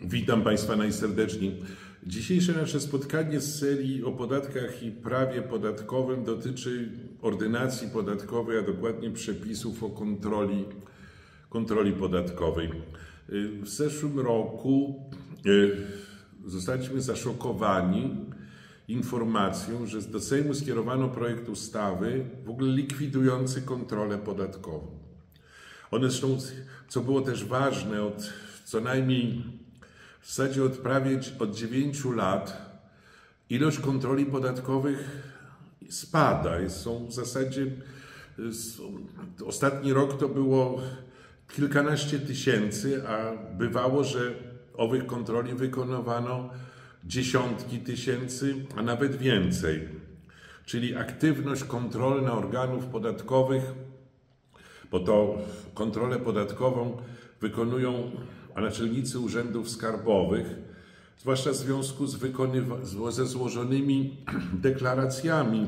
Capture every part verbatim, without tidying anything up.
Witam Państwa najserdeczniej. Dzisiejsze nasze spotkanie z serii o podatkach i prawie podatkowym dotyczy ordynacji podatkowej, a dokładnie przepisów o kontroli, kontroli podatkowej. W zeszłym roku zostaliśmy zaszokowani informacją, że do Sejmu skierowano projekt ustawy w ogóle likwidujący kontrolę podatkową. One zresztą, co było też ważne, od co najmniej w zasadzie od prawie od dziewięciu lat ilość kontroli podatkowych spada. Są w zasadzie, ostatni rok to było kilkanaście tysięcy, a bywało, że owych kontroli wykonywano dziesiątki tysięcy, a nawet więcej. Czyli aktywność kontrolna organów podatkowych, bo to kontrolę podatkową wykonują naczelnicy urzędów skarbowych, zwłaszcza w związku z ze złożonymi deklaracjami,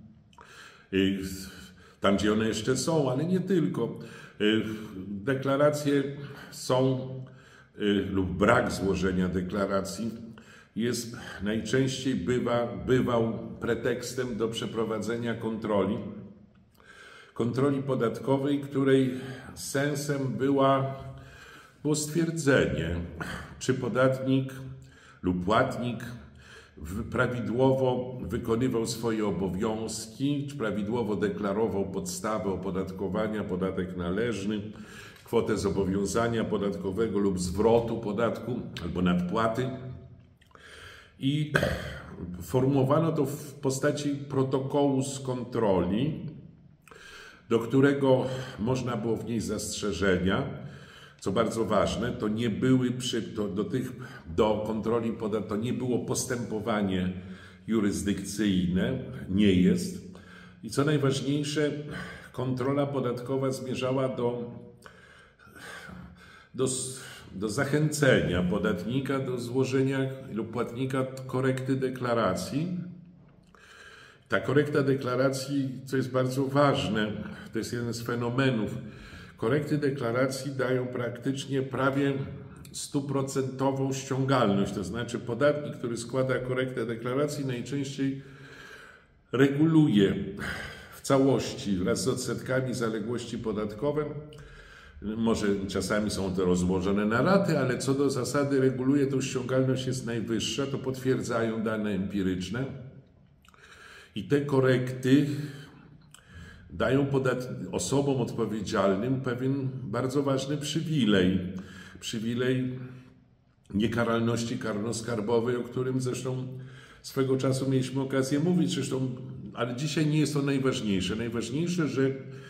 tam gdzie one jeszcze są, ale nie tylko. Deklaracje są lub brak złożenia deklaracji jest najczęściej bywa, bywał pretekstem do przeprowadzenia kontroli. Kontroli podatkowej, której sensem była, było stwierdzenie, czy podatnik lub płatnik prawidłowo wykonywał swoje obowiązki, czy prawidłowo deklarował podstawę opodatkowania, podatek należny, kwotę zobowiązania podatkowego lub zwrotu podatku albo nadpłaty. I formułowano to w postaci protokołu z kontroli, do którego można było wnieść zastrzeżenia. Co bardzo ważne, to nie były przy, to do tych do kontroli podatkowej, to nie było postępowanie jurysdykcyjne, nie jest. I co najważniejsze, kontrola podatkowa zmierzała do, do, do zachęcenia podatnika do złożenia lub płatnika korekty deklaracji. Ta korekta deklaracji, co jest bardzo ważne, to jest jeden z fenomenów. Korekty deklaracji dają praktycznie prawie stuprocentową ściągalność, to znaczy podatnik, który składa korektę deklaracji, najczęściej reguluje w całości wraz z odsetkami zaległości podatkowe. Może czasami są to rozłożone na raty, ale co do zasady reguluje, to ściągalność jest najwyższa, to potwierdzają dane empiryczne. I te korekty dają osobom odpowiedzialnym pewien bardzo ważny przywilej. Przywilej niekaralności karno-skarbowej, o którym zresztą swego czasu mieliśmy okazję mówić, zresztą, ale dzisiaj nie jest to najważniejsze. Najważniejsze, że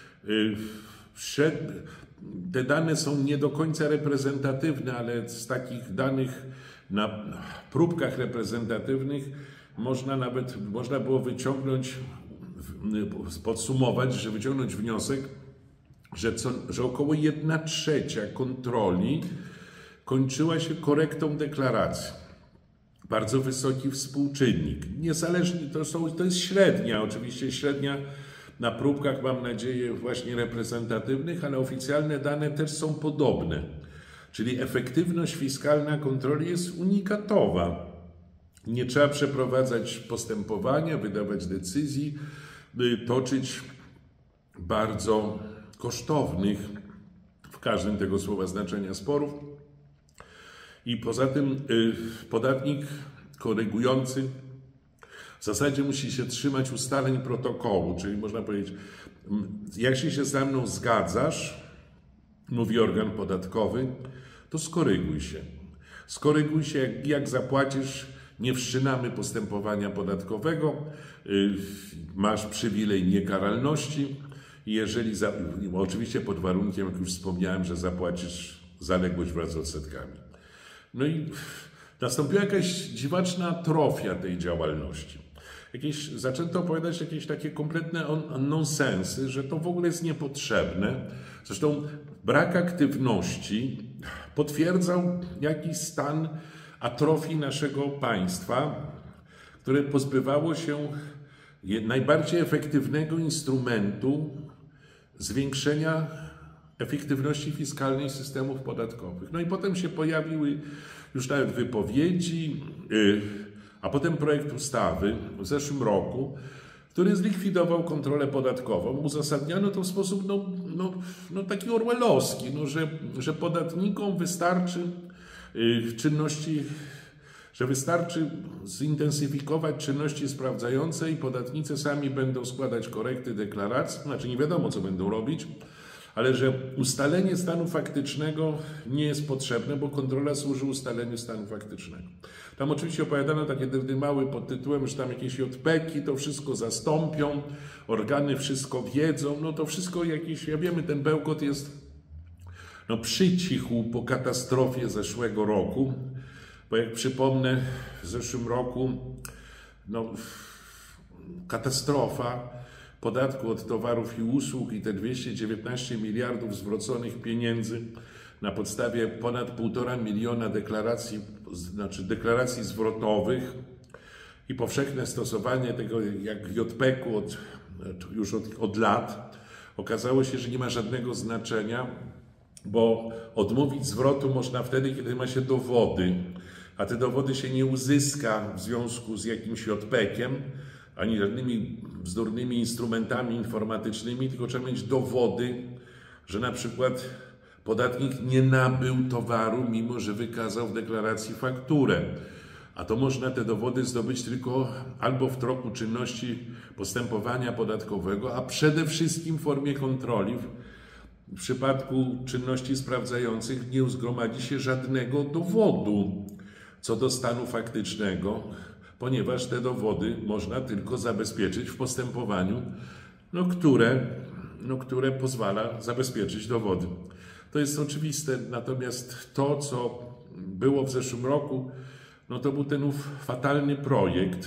te dane są nie do końca reprezentatywne, ale z takich danych na próbkach reprezentatywnych można nawet można było wyciągnąć, podsumować, że wyciągnąć wniosek, że, co, że około jedna trzecia kontroli kończyła się korektą deklaracji. Bardzo wysoki współczynnik. Niezależnie, to, są, to jest średnia, oczywiście średnia na próbkach, mam nadzieję, właśnie reprezentatywnych, ale oficjalne dane też są podobne. Czyli efektywność fiskalna kontroli jest unikatowa. Nie trzeba przeprowadzać postępowania, wydawać decyzji, by toczyć bardzo kosztownych w każdym tego słowa znaczenia sporów. I poza tym podatnik korygujący w zasadzie musi się trzymać ustaleń protokołu, czyli można powiedzieć, jak się ze mną zgadzasz, mówi organ podatkowy, to skoryguj się. Skoryguj się, jak, jak zapłacisz, nie wszczynamy postępowania podatkowego, masz przywilej niekaralności, jeżeli, za, oczywiście pod warunkiem, jak już wspomniałem, że zapłacisz zaległość wraz z odsetkami. No i nastąpiła jakaś dziwaczna atrofia tej działalności. Jakieś, zaczęto opowiadać jakieś takie kompletne nonsensy, że to w ogóle jest niepotrzebne. Zresztą brak aktywności potwierdzał jakiś stan atrofii naszego państwa, które pozbywało się najbardziej efektywnego instrumentu zwiększenia efektywności fiskalnej systemów podatkowych. No i potem się pojawiły już nawet wypowiedzi, a potem projekt ustawy w zeszłym roku, który zlikwidował kontrolę podatkową. Uzasadniano to w sposób no, no, no taki orwellowski, no, że, że podatnikom wystarczy czynności, że wystarczy zintensyfikować czynności sprawdzające i podatnicy sami będą składać korekty deklaracji, znaczy nie wiadomo, co będą robić, ale że ustalenie stanu faktycznego nie jest potrzebne, bo kontrola służy ustaleniu stanu faktycznego. Tam oczywiście opowiadano takie dymały pod tytułem, że tam jakieś J P K i to wszystko zastąpią, organy wszystko wiedzą, no to wszystko jakieś, ja wiemy, ten bełkot jest, no przycichł po katastrofie zeszłego roku, bo jak przypomnę, w zeszłym roku, no katastrofa podatku od towarów i usług i te dwieście dziewiętnaście miliardów zwróconych pieniędzy na podstawie ponad półtora miliona deklaracji, znaczy deklaracji zwrotowych i powszechne stosowanie tego jak J P K u od, już od, od lat, okazało się, że nie ma żadnego znaczenia, bo odmówić zwrotu można wtedy, kiedy ma się dowody, a te dowody się nie uzyska w związku z jakimś J P K em, ani żadnymi bzdurnymi instrumentami informatycznymi, tylko trzeba mieć dowody, że na przykład podatnik nie nabył towaru, mimo że wykazał w deklaracji fakturę. A to można te dowody zdobyć tylko albo w toku czynności postępowania podatkowego, a przede wszystkim w formie kontroli. W przypadku czynności sprawdzających nie zgromadzi się żadnego dowodu co do stanu faktycznego, ponieważ te dowody można tylko zabezpieczyć w postępowaniu, no, które, no, które pozwala zabezpieczyć dowody. To jest oczywiste, natomiast to, co było w zeszłym roku, no to był ten ów fatalny projekt.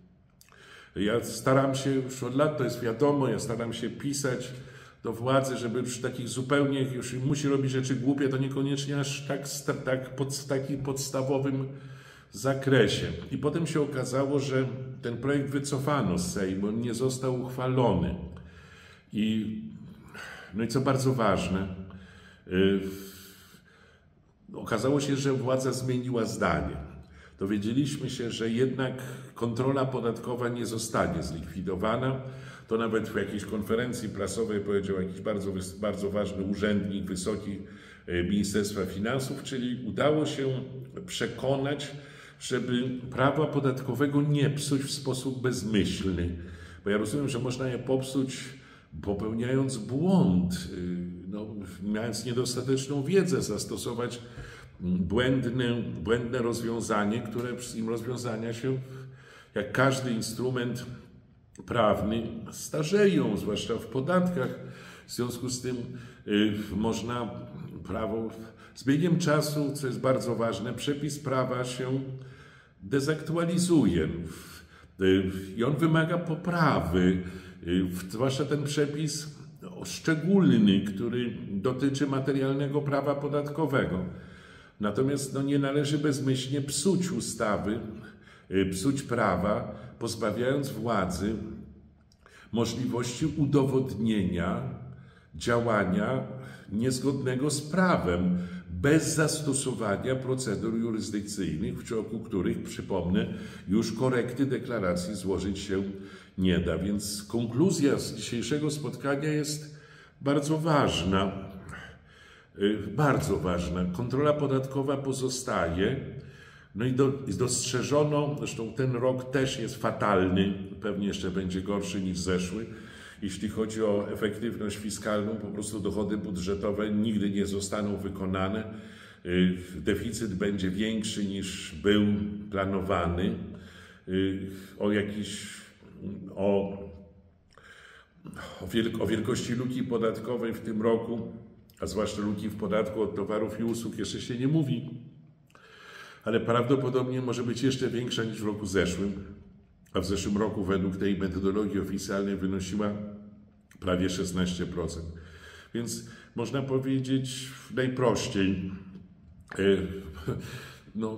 Ja staram się, już od lat to jest wiadomo, ja staram się pisać do władzy, żeby przy takich zupełnie, już musi robić rzeczy głupie, to niekoniecznie aż tak, tak pod, w takim podstawowym zakresie. I potem się okazało, że ten projekt wycofano z Sejmu, nie został uchwalony. I, no i co bardzo ważne, yy, okazało się, że władza zmieniła zdanie. Dowiedzieliśmy się, że jednak kontrola podatkowa nie zostanie zlikwidowana. To nawet w jakiejś konferencji prasowej powiedział jakiś bardzo, bardzo ważny urzędnik wysoki Ministerstwa Finansów, czyli udało się przekonać, żeby prawa podatkowego nie psuć w sposób bezmyślny. Bo ja rozumiem, że można je popsuć popełniając błąd, no, mając niedostateczną wiedzę, zastosować błędne, błędne rozwiązanie, które im rozwiązania się, jak każdy instrument prawny, starzeją, zwłaszcza w podatkach. W związku z tym y, można prawo z biegiem czasu, co jest bardzo ważne, przepis prawa się dezaktualizuje y, i on wymaga poprawy, y, zwłaszcza ten przepis szczególny, który dotyczy materialnego prawa podatkowego. Natomiast no, nie należy bezmyślnie psuć ustawy, y, psuć prawa, pozbawiając władzy możliwości udowodnienia działania niezgodnego z prawem, bez zastosowania procedur jurysdykcyjnych, w ciągu których, przypomnę, już korekty deklaracji złożyć się nie da. Więc konkluzja z dzisiejszego spotkania jest bardzo ważna. Bardzo ważna. Kontrola podatkowa pozostaje. No i, do, i dostrzeżono, zresztą ten rok też jest fatalny, pewnie jeszcze będzie gorszy niż zeszły. Jeśli chodzi o efektywność fiskalną, po prostu dochody budżetowe nigdy nie zostaną wykonane. Deficyt będzie większy niż był planowany. O jakiś, o, o, wielk, o wielkości luki podatkowej w tym roku, a zwłaszcza luki w podatku od towarów i usług jeszcze się nie mówi, ale prawdopodobnie może być jeszcze większa niż w roku zeszłym, a w zeszłym roku według tej metodologii oficjalnej wynosiła prawie szesnaście procent. Więc można powiedzieć najprościej, no,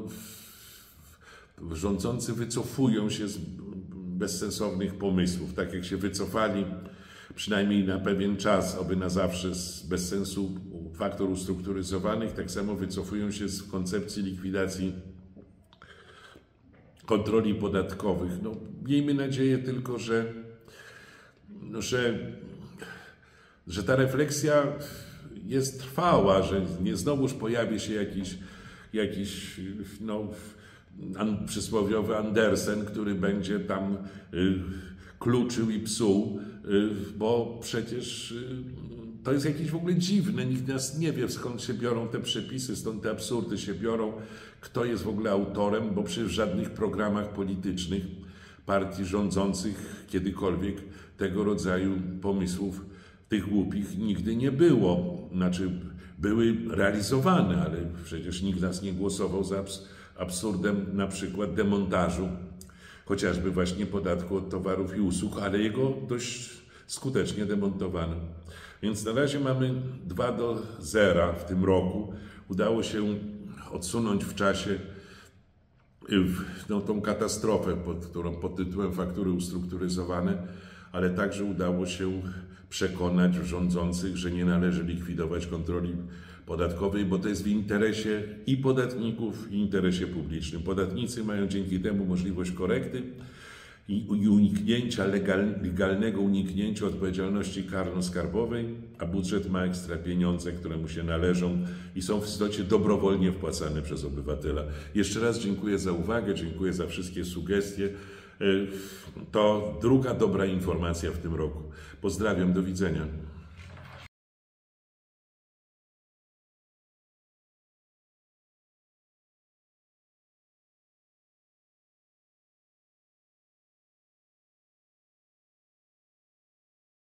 rządzący wycofują się z bezsensownych pomysłów, tak jak się wycofali przynajmniej na pewien czas, oby na zawsze, z, bez sensu faktur ustrukturyzowanych. Tak samo wycofują się z koncepcji likwidacji kontroli podatkowych. No, miejmy nadzieję tylko, że, no, że, że ta refleksja jest trwała, że nie znowuż pojawi się jakiś, jakiś no, an, przysłowiowy Andersen, który będzie tam y, kluczył i psuł, y, bo przecież y, to jest jakieś w ogóle dziwne. Nikt nas nie wie, skąd się biorą te przepisy, stąd te absurdy się biorą, kto jest w ogóle autorem, bo przecież w żadnych programach politycznych partii rządzących kiedykolwiek tego rodzaju pomysłów tych głupich nigdy nie było. Znaczy, były realizowane, ale przecież nikt nas nie głosował za absurdem na przykład demontażu chociażby właśnie podatku od towarów i usług, ale jego dość skutecznie demontowano. Więc na razie mamy dwa do zera w tym roku. Udało się odsunąć w czasie no, tą katastrofę, pod, którą pod tytułem faktury ustrukturyzowane, ale także udało się przekonać rządzących, że nie należy likwidować kontroli podatkowej, bo to jest w interesie i podatników, i interesie publicznym. Podatnicy mają dzięki temu możliwość korekty i, i uniknięcia, legal, legalnego uniknięcia odpowiedzialności karno-skarbowej, a budżet ma ekstra pieniądze, które mu się należą i są w istocie dobrowolnie wpłacane przez obywatela. Jeszcze raz dziękuję za uwagę, dziękuję za wszystkie sugestie. To druga dobra informacja w tym roku. Pozdrawiam, do widzenia.